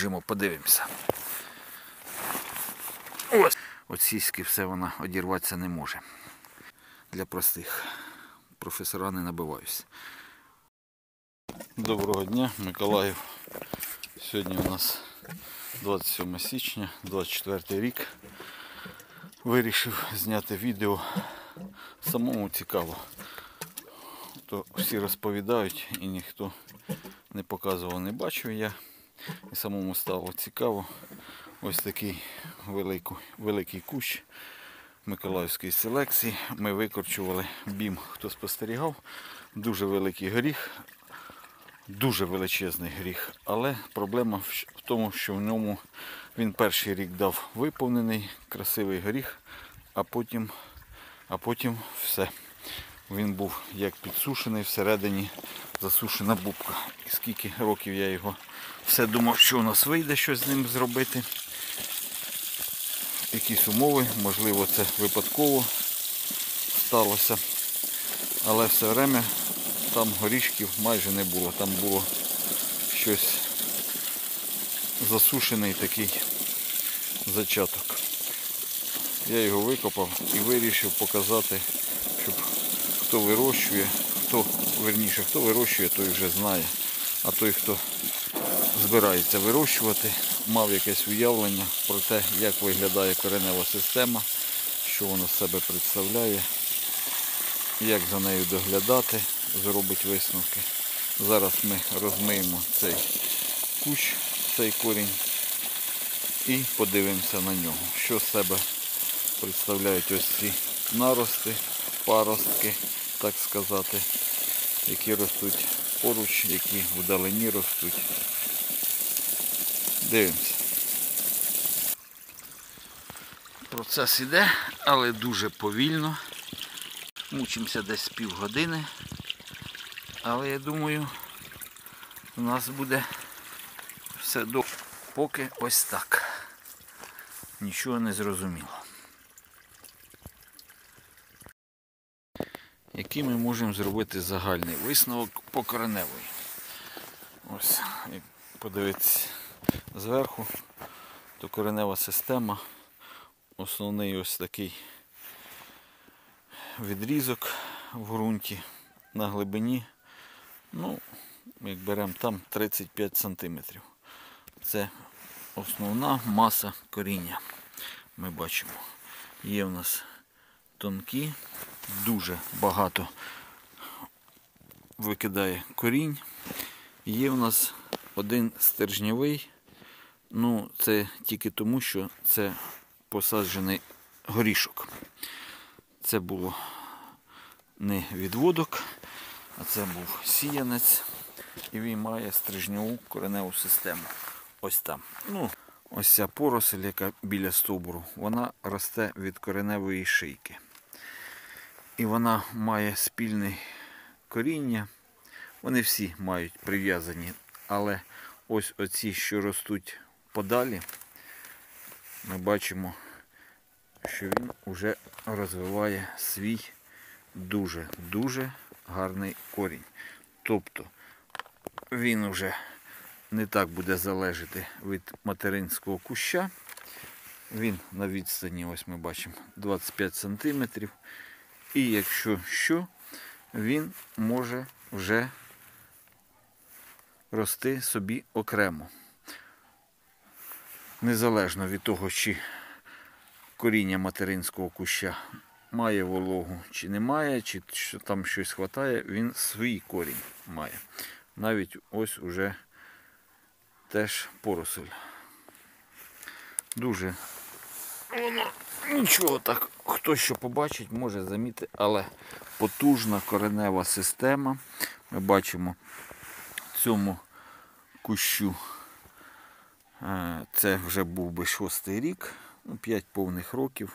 Біжимо, подивимося. Ось. От сіськи все вона одірватися не може. Для простих. Професора не набиваюсь. Доброго дня, Миколаїв. Сьогодні у нас 27 січня, 24 рік. Вирішив зняти відео. Самому цікаво. То всі розповідають і ніхто не показував, не бачив я. І самому стало цікаво. Ось такий великий кущ миколаївської селекції. Ми викорчували бім, хто спостерігав. Дуже великий горіх, дуже величезний горіх. Але проблема в тому, що в ньому він перший рік дав виповнений, красивий горіх, а потім все. Він був як підсушений, всередині засушена бубка. І скільки років я його все думав, що у нас вийде щось з ним зробити. Якісь умови, можливо, це випадково сталося. Але все время там горішків майже не було. Там було щось засушений такий зачаток. Я його викопав і вирішив показати, щоб хто вирощує, хто вирощує, той вже знає. А той, хто збирається вирощувати, мав якесь уявлення про те, як виглядає коренева система, що вона з себе представляє, як за нею доглядати, зробить висновки. Зараз ми розмиємо цей кущ, цей корінь і подивимося на нього, що з себе представляють ось ці нарости, паростки, так сказати, які ростуть поруч, які вдалині ростуть. Дивимося. Процес іде, але дуже повільно. Мучимося десь півгодини. Але я думаю, у нас буде все поки ось так. Нічого не зрозуміло. Який ми можемо зробити загальний висновок по кореневої? Ось, як подивитися зверху, то коренева система, основний ось такий відрізок в ґрунті на глибині, ну, як беремо там 35 см. Це основна маса коріння. Ми бачимо, є у нас тонкі, дуже багато викидає корінь. Є у нас один стержневий, ну це тільки тому, що це посаджений горішок. Це було не відводок, а це був сіянець. І він має стрижневу кореневу систему. Ось там. Ну, ось ця поросль, яка біля стовбуру, вона росте від кореневої шийки. І вона має спільне коріння. Вони всі мають прив'язані, але ось оці, що ростуть подалі, ми бачимо, що він вже розвиває свій дуже гарний корінь. Тобто він вже не так буде залежати від материнського куща. Він на відстані, ось ми бачимо, 25 см. І якщо що, він може вже рости собі окремо. Незалежно від того, чи коріння материнського куща має вологу, чи не має, чи там щось хватає, він свій корінь має. Навіть ось уже теж поросль. Дуже воно нічого так, хто що побачить, може замітити, але потужна коренева система. Ми бачимо цьому кущу, це вже був би 6-й рік, 5 повних років.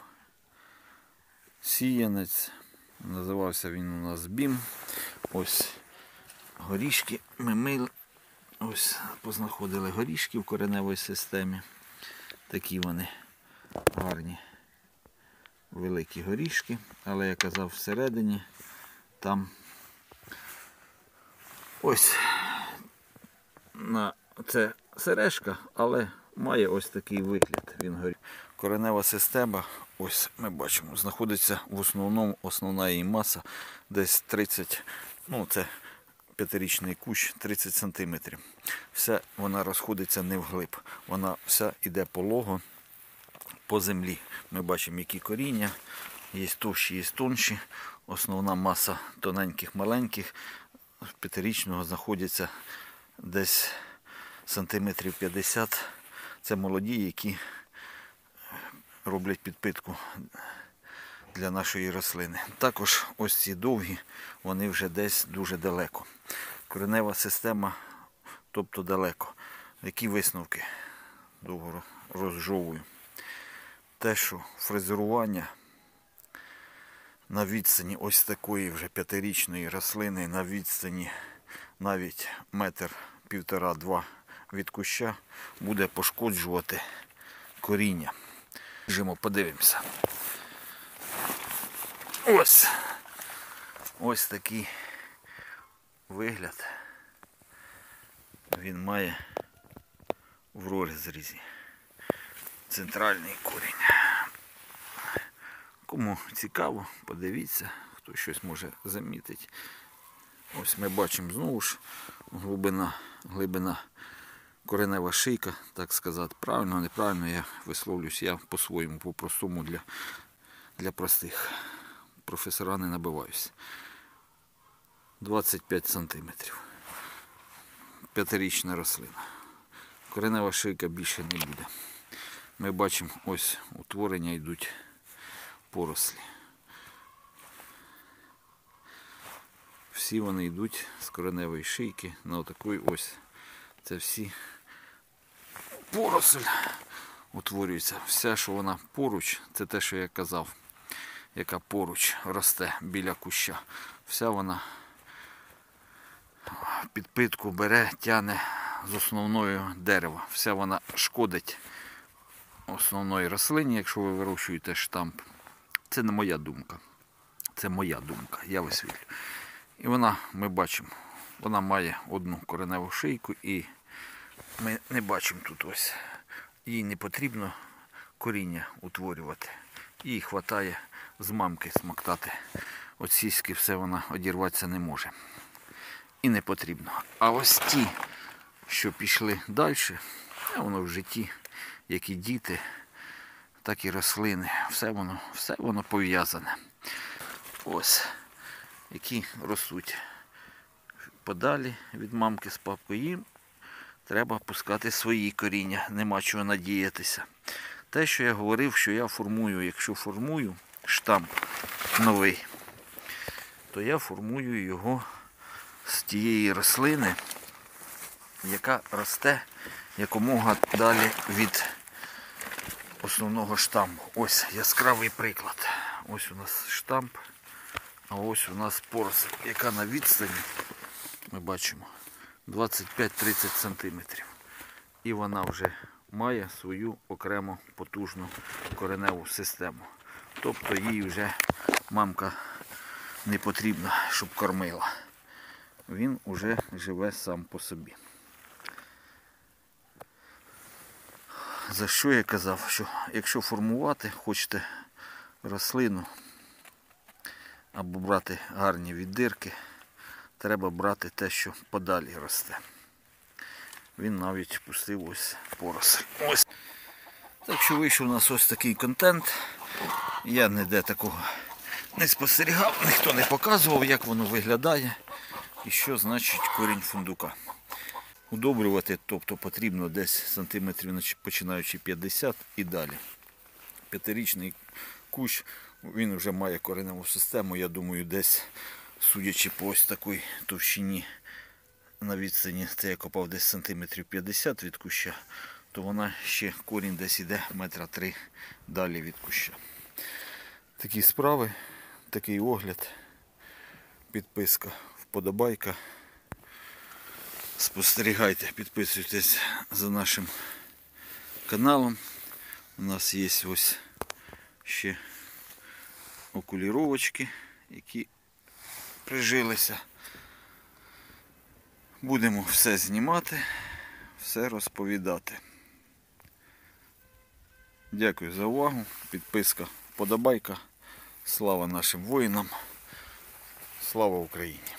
Сіянець, називався він у нас бім. Ось горішки ми мили, ось познаходили горішки в кореневій системі. Такі вони гарні, великі горішки, але я казав, всередині там ось це сережка, але має ось такий вигляд. Він горить. Коренева система, ось ми бачимо, знаходиться в основному, основна її маса десь 30, ну це п'ятирічний кущ, 30 см. Вся вона розходиться не вглиб, вона вся йде полого по землі. Ми бачимо, які коріння, є товщі, є тонші. Основна маса тоненьких, маленьких, п'ятирічного знаходиться десь сантиметрів 50. Це молоді, які роблять підпитку для нашої рослини. Також ось ці довгі, вони вже десь дуже далеко. Коренева система, тобто далеко. Які висновки? Довго розжовую. Те, що фрезерування на відстані ось такої вже п'ятирічної рослини, на відстані навіть метр, півтора-два від куща, буде пошкоджувати коріння. Подивимося. Ось такий вигляд він має в розрізі. Центральний корінь. Кому цікаво, подивіться, хто щось може замітити. Ось ми бачимо знову ж глибина коренева шийка, так сказати. Правильно, неправильно я висловлюсь, я по-своєму, по-простому для простих. Професора не набиваюся. 25 см. П'ятирічна рослина. Коренева шийка більше не буде. Ми бачимо, ось утворення йдуть порослі. Всі вони йдуть з кореневої шийки на отакої ось. Це всі поросль утворюється. Все, що вона поруч, це те, що я казав, яка поруч росте біля куща. Вся вона підпитку бере, тягне з основного дерева. Вся вона шкодить основної рослині, якщо ви вирощуєте штамп. Це не моя думка. Це моя думка, я висвітлю. І вона, ми бачимо, вона має одну кореневу шийку і ми не бачимо тут ось. Їй не потрібно коріння утворювати. Їй вистачає з мамки смоктати. От сіськи все вона одірватися не може. І не потрібно. А ось ті, що пішли далі, воно в житті, як і діти, так і рослини. Все воно пов'язане. Ось, які ростуть подалі від мамки з папкою. Їм треба пускати свої коріння, нема чого надіятися. Те, що я говорив, що я формую, якщо формую штамп новий, то я формую його з тієї рослини, яка росте якомога далі від основного штампу. Ось яскравий приклад. Ось у нас штамп, а ось у нас поросль, яка на відстані, ми бачимо, 25-30 см. І вона вже має свою окрему потужну кореневу систему. Тобто їй вже мамка не потрібна, щоб кормила. Він уже живе сам по собі. За що я казав, що якщо формувати хочете рослину або брати гарні віддирки, треба брати те, що подалі росте. Він навіть пустив ось поросль. Ось. Так що вийшов у нас ось такий контент. Я ніде такого не спостерігав, ніхто не показував, як воно виглядає і що значить корінь фундука. Удобрювати, тобто потрібно десь сантиметрів, починаючи 50 і далі. П'ятирічний кущ, він вже має кореневу систему, я думаю, десь, судячи по ось такій товщині, на відстані, це я копав десь сантиметрів 50 від куща, то вона ще корінь десь іде метра 3 далі від куща. Такі справи, такий огляд, підписка, вподобайка. Спостерігайте, підписуйтесь за нашим каналом. У нас є ось ще окуліровочки, які прижилися. Будемо все знімати, все розповідати. Дякую за увагу. Підписка, вподобайка. Слава нашим воїнам. Слава Україні!